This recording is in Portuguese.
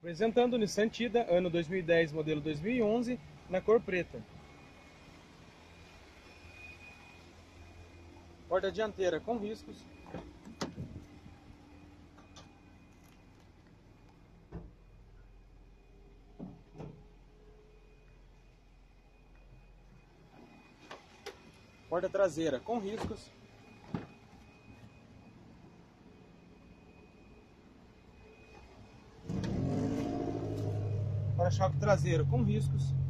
Apresentando o Nissan Tida, ano 2010, modelo 2011, na cor preta. Porta dianteira com riscos. Porta traseira com riscos. Para-choque traseiro com riscos.